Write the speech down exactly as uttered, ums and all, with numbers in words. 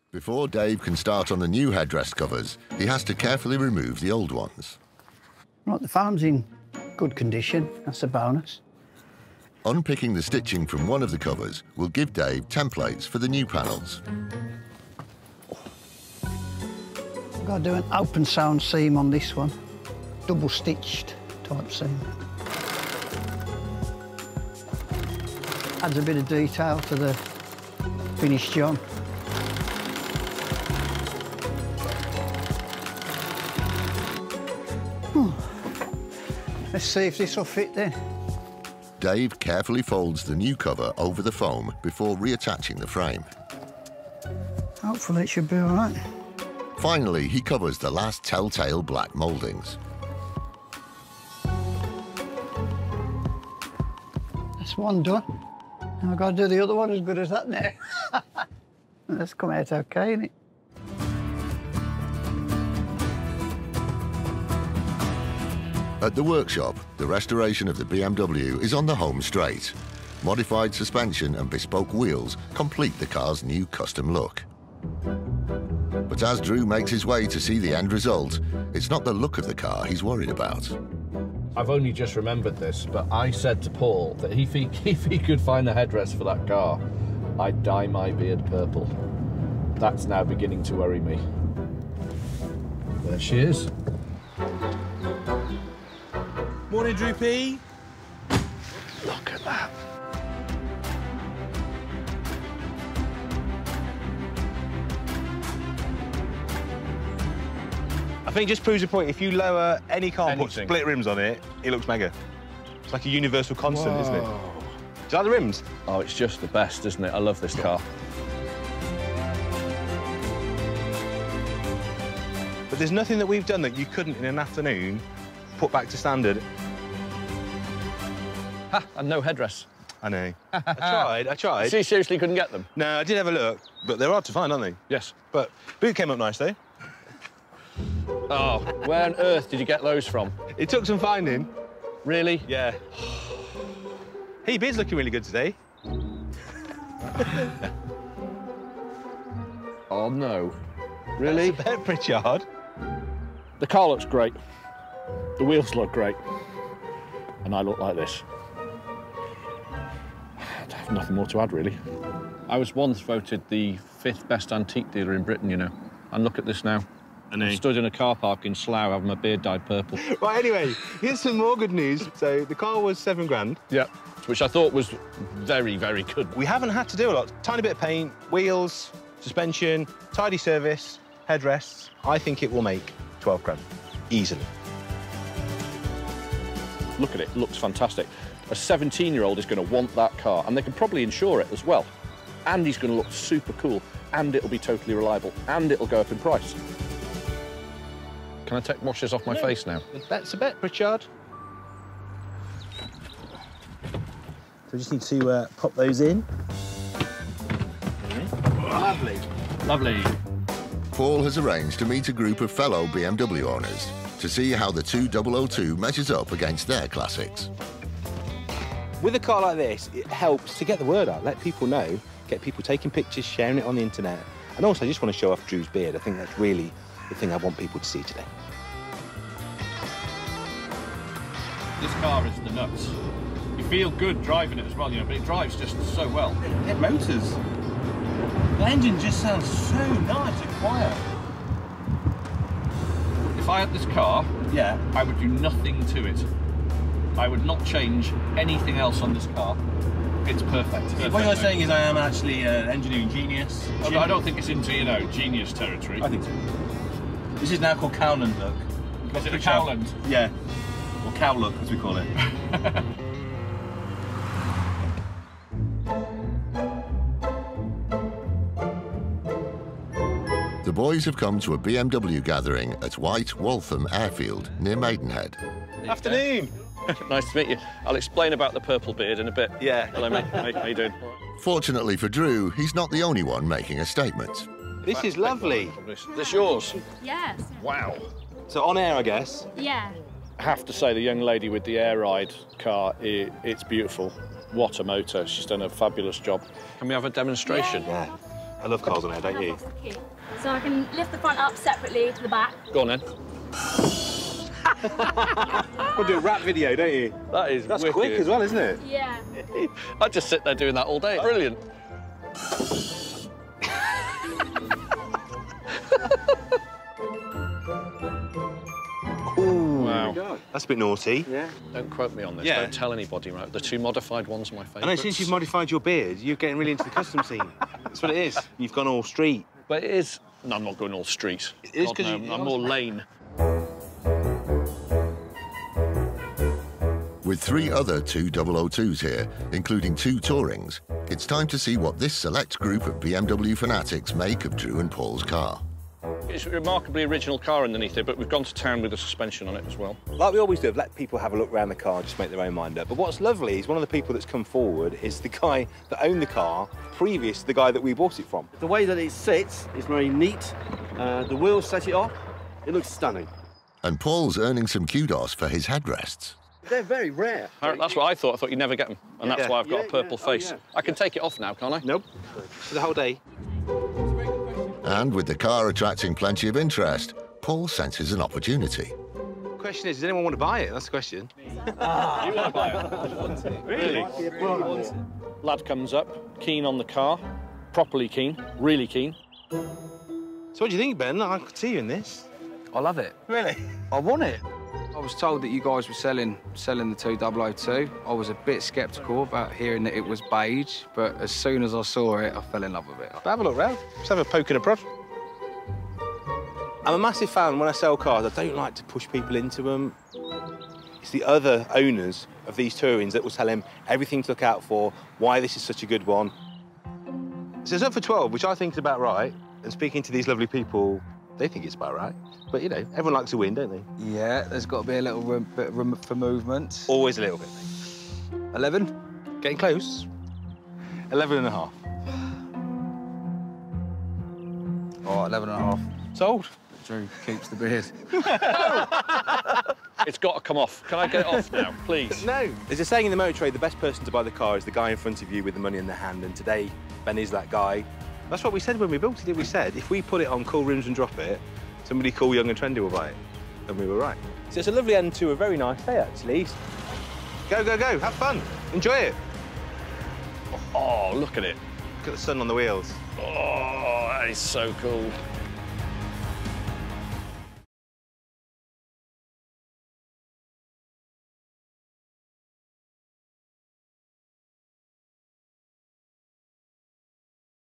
Before Dave can start on the new headrest covers, he has to carefully remove the old ones. Right, the foam's in good condition. That's a bonus. Unpicking the stitching from one of the covers will give Dave templates for the new panels. I've got to do an open sound seam on this one. Double stitched type seam. Adds a bit of detail to the finished job. Let's see if this will fit then. Dave carefully folds the new cover over the foam before reattaching the frame. Hopefully it should be all right. Finally, he covers the last telltale black mouldings. That's one done. Now I've got to do the other one as good as that now. That's come out okay, innit? At the workshop, the restoration of the B M W is on the home straight. Modified suspension and bespoke wheels complete the car's new custom look. But as Drew makes his way to see the end result, it's not the look of the car he's worried about. I've only just remembered this, but I said to Paul that if he, if he could find the headrest for that car, I'd dye my beard purple. That's now beginning to worry me. There she is. Morning, Droopy. Look at that. I think it just proves a point. If you lower any car and put Anything. split rims on it, it looks mega. It's like a universal constant, Whoa. isn't it? Do you like the rims? Oh, it's just the best, isn't it? I love this car. But there's nothing that we've done that you couldn't, in an afternoon, put back to standard. Ha! And no headrests. I know. I tried, I tried. So you seriously couldn't get them? No, I did have a look, but they're hard to find, aren't they? Yes. But boot came up nice, though. Oh, where on earth did you get those from? It took some finding. Really? Yeah. Hey, your beard's looking really good today. Oh, no. Really? That's a bit pretty hard. The car looks great. The wheels look great. And I look like this. I have nothing more to add, really. I was once voted the fifth best antique dealer in Britain, you know. And look at this now. I know. I'm stood in a car park in Slough having my beard dyed purple. Right, anyway, here's some more good news. So the car was seven grand. Yeah. Which I thought was very, very good. We haven't had to do a lot. Tiny bit of paint, wheels, suspension, tidy service, headrests. I think it will make twelve grand, easily. Look at it, it looks fantastic. A seventeen-year-old is going to want that car, and they can probably insure it as well. And he's going to look super cool, and it'll be totally reliable, and it'll go up in price. Can I take washes off my No, face now? That's a bet, Pritchard. So we just need to uh, pop those in. Lovely. Lovely. Paul has arranged to meet a group of fellow B M W owners to see how the two thousand two measures up against their classics. With a car like this, it helps to get the word out, let people know, get people taking pictures, sharing it on the internet. And also, I just want to show off Drew's beard. I think that's really the thing I want people to see today. This car is the nuts. You feel good driving it as well, you know, but it drives just so well. Head motors. The engine just sounds so nice and quiet. If I had this car, Yeah. I would do nothing to it. I would not change anything else on this car. It's perfect. perfect What you're mate. saying is I am actually an engineering genius. I I don't think it's into, you know, genius territory. I think so. This is now called Cowland look. Is it a Picture- Cowland? Yeah. Or cow look, as we call it. The boys have come to a B M W gathering at White Waltham Airfield near Maidenhead. Afternoon. Nice to meet you. I'll explain about the purple beard in a bit. Yeah. Hello, mate. How, how you doing? Fortunately for Drew, he's not the only one making a statement. This is lovely. Is this yours? Yes. Wow. So on air, I guess. Yeah. I have to say, the young lady with the air ride car, it, it's beautiful. What a motor. She's done a fabulous job. Can we have a demonstration? Yeah. I love cars on air, don't you? So I can lift the front up separately to the back. Go on then. We'll do a rap video, don't you? That is That's wicked. quick as well, isn't it? Yeah. I'd just sit there doing that all day. Brilliant. Ooh, Wow. that's a bit naughty. Yeah. Don't quote me on this. Yeah. Don't tell anybody, right? The two modified ones are my favourites. I know, since you've modified your beard, you're getting really into the custom scene. That's what it is. You've gone all street. But it is... No, I'm not going all street. It is God, 'cause no, you- I'm more lane. With three other two double oh twos here, including two Tourings, it's time to see what this select group of B M W fanatics make of Drew and Paul's car. It's a remarkably original car underneath it, but we've gone to town with the suspension on it as well. Like we always do, let people have a look around the car, just make their own mind up. But what's lovely is one of the people that's come forward is the guy that owned the car previous to the guy that we bought it from. The way that it sits is very neat. Uh, the wheels set it off. It looks stunning. And Paul's earning some kudos for his headrests. They're very rare. That's what I thought. I thought you'd never get them. And that's Yeah. why I've got Yeah, a purple yeah. Oh, face. yeah. I can take it off now, can't I? Nope. For the whole day. And with the car attracting plenty of interest, Paul senses an opportunity. The question is, does anyone want to buy it? That's the question. You want to buy it? Really? Lad comes up, keen on the car, properly keen, really keen. So what do you think, Ben? I could see you in this. I love it. Really? I want it. I was told that you guys were selling selling the two double oh two. I was a bit sceptical about hearing that it was beige, but as soon as I saw it, I fell in love with it. Have a look round. Just have a poke and a prod. I'm a massive fan when I sell cars. I don't like to push people into them. It's the other owners of these Tourings that will tell him everything to look out for, why this is such a good one. So it's up for twelve, which I think is about right. And speaking to these lovely people, they think it's about right. But, you know, everyone likes to win, don't they? Yeah, there's got to be a little room, bit of room for movement. Always a little bit. eleven? Getting close. eleven and a half. Oh, eleven and a half. Sold. Drew keeps the beard. It's got to come off. Can I get it off now, please? No. There's a saying in the motor trade, the best person to buy the car is the guy in front of you with the money in their hand, and today, Ben is that guy. That's what we said when we built it, didn't we? said, if we put it on cool rims and drop it, somebody cool, young and trendy will buy it. And we were right. So it's a lovely end to a very nice day, actually. Go, go, go, have fun, enjoy it. Oh, look at it. Look at the sun on the wheels. Oh, that is so cool.